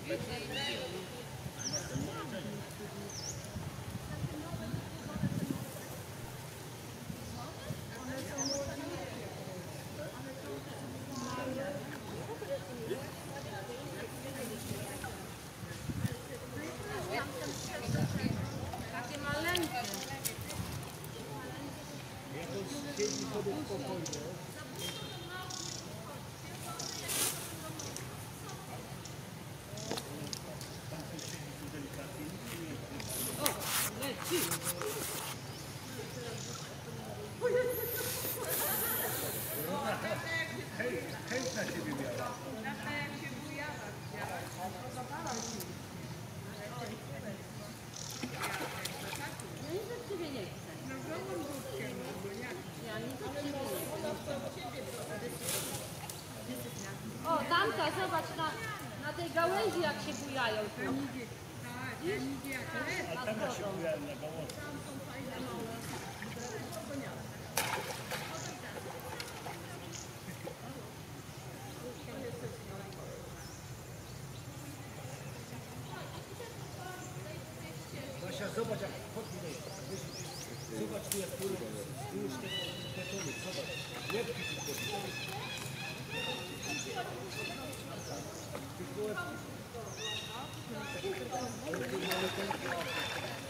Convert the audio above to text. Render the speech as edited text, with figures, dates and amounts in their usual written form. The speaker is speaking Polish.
Takie maleńkie. Siedzi sobie spokojnie. O, leci. Chęć na siebie miała. Taka jak się bujawa widziała. Podobała ci. No nic od ciebie nie chcę. No żołą dudkę, no bo jak? Ja nic od ciebie nie chcę. O, tamta, zobacz na tej gałęzi jak się bujają tu. Ten idzie, tak, ten idzie jak lew. A tam się bujałem na gałązce. Basia, zobacz jak chodzi. Zobacz tu jak płyną wzdłuż tego betonu. Zobacz, łebki tu chodzi. Tylko łebki.